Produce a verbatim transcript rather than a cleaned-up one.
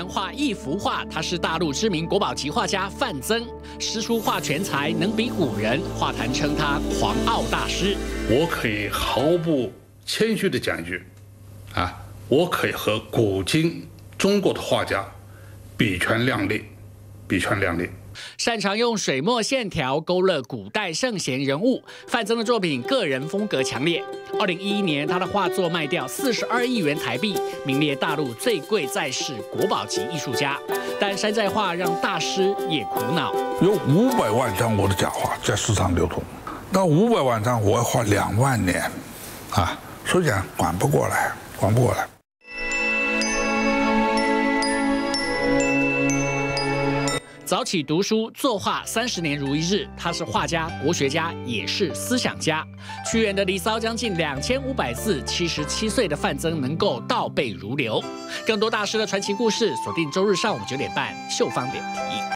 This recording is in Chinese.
能画一幅画，他是大陆知名国宝级画家范曾，师出画全才，能比古人，画坛称他狂傲大师。 我可以毫不谦虚地讲一句，啊，我可以和古今中国的画家比权量力，比权量力。 擅长用水墨线条勾勒古代圣贤人物，范曾的作品个人风格强烈。二零一一年，他的画作卖掉四十二亿元台币，名列大陆最贵在世国宝级艺术家。但山寨画让大师也苦恼， 有五百万张我的假画在市场流通，那五百万张我要画两万年，啊，所以讲管不过来，管不过来。 早起读书作画三十年如一日，他是画家、国学家，也是思想家。屈原的《离骚》将近两千五百字，七十七岁的范曾能够倒背如流。更多大师的传奇故事，锁定周日上午九点半，秀芳点题。